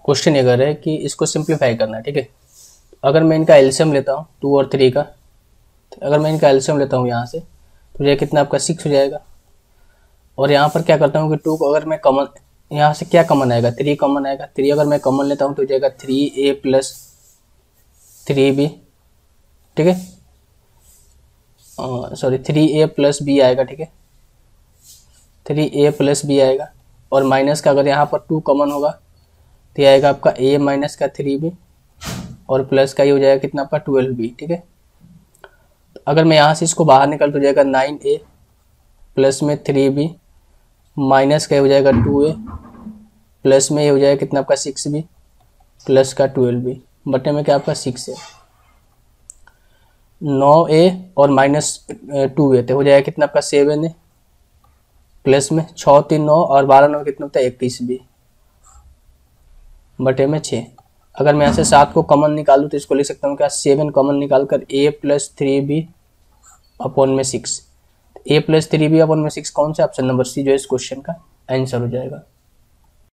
Question ये कर रहा है कि इसको सिंप्लीफाई करना है, ठीक है। अगर मैं इनका एलसीएम लेता हूँ 2 और 3 का, तो अगर मैं इनका एलसीएम लेता हूँ यहाँ से, तो ये कितना आपका 6 हो जाएगा। और यहाँ पर क्या करता हूँ कि 2 को अगर मैं कॉमन, यहाँ से क्या कॉमन आएगा, 3 कॉमन आएगा। 3 अगर मैं कॉमन लेता हूँ तो हो जाएगा 3a प्लस 3b, ठीक है, सॉरी 3a प्लस b आएगा, ठीक है, 3a प्लस b आएगा। और माइनस का अगर यहाँ पर 2 कॉमन होगा तो ये आएगा आपका a माइनस का 3b, और प्लस का ये हो जाएगा कितना आपका 12b, ठीक है। तो अगर मैं यहाँ से इसको बाहर निकाल तो हो जाएगा 9a प्लस में 3b, माइनस का हो जाएगा 2a, प्लस में ये हो जाएगा कितना आपका 6b, प्लस का 12b, बटे में क्या आपका 6 है। 9a और माइनस 2a तो हो जाएगा कितना आपका 7 है, प्लस में 6 3 9 और 12 9 कितना होता है 21b, बटे में 6। अगर मैं यहाँ से 7 को कॉमन निकालूँ तो इसको लिख सकता हूँ क्या, 7 कॉमन निकाल कर a प्लस 3b अपॉन में 6। a प्लस 3b अपॉन में 6 कौन सा, ऑप्शन नंबर सी जो है इस क्वेश्चन का आंसर हो जाएगा।